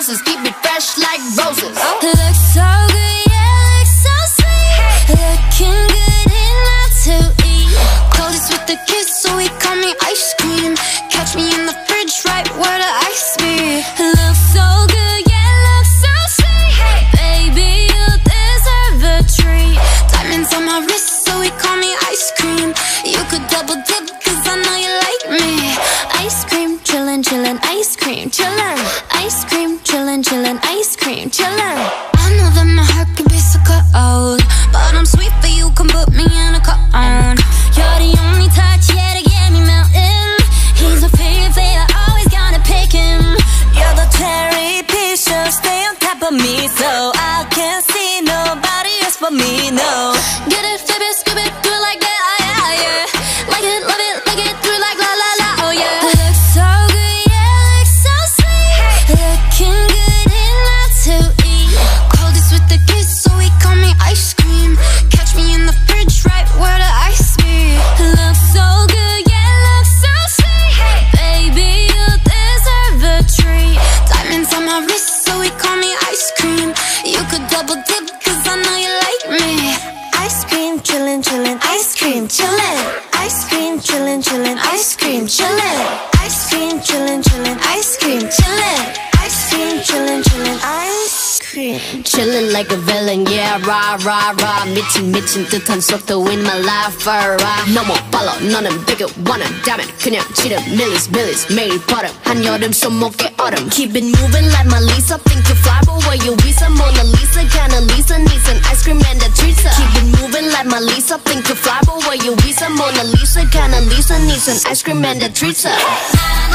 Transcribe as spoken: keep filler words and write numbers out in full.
houses, keep it fresh like roses. Looks so good, yeah, looks so sweet. Looking good enough to eat. Coldest with the kiss, so he call me ice cream. Catch me in the fridge, right where the ice be. Looks so good, yeah, looks so sweet. Baby, you deserve a treat. Diamonds on my wrist, so he call me ice cream. You could double dip, cause I know you like me. Ice cream, chillin', chillin', ice cream, chillin'. Ice cream, chillin', chillin', ice cream, chillin'. I know that my heart can be so cold, but I'm sweet for you, come put me in a cone. You're the only touch, yeah, to get me melting. He's my favorite flavor, always gotta pick him. You're the cherry piece, so stay on top of me, so I can't see nobody else but me, no. Get it, flip it, scoop it, do it like that, ah, yeah, yeah. Like it, love it, like it, do it like la, la, la, oh yeah. Looks so good, yeah, looks so sweet. Looking good enough to eat. Coldest with the kiss, so he call me ice cream. Catch me in the fridge, right where the ice be. Looks so good, yeah, looks so sweet. Baby, you deserve a treat. Diamonds on my wrist, so he call me ice cream. You could double dip, cause I know you like me. Ice cream, chillin', chillin', ice cream, chillin'. Ice cream, chillin', chillin', ice cream, chillin'. Ice cream, chillin', chillin', ice cream, chillin'. Ice cream, chillin', chillin', ice cream. Chillin' like a villain, yeah, rah, rah, rah. 미친 미친 듯한 속도 in my life, alright. 너무 빨라, 너는 되게 원한다면 그냥 지름 밀리스 밀리스 매일 버릇 한여름 손목에 얼음. Keep it moving like my Lisa. Think you fly, but where you visa? Mona Lisa, kinda Lisa needs an ice cream and a treat. Keep it moving like my Lisa. Think you fly, but where you visa? Mona Lisa, kinda Lisa needs an ice cream and a treat.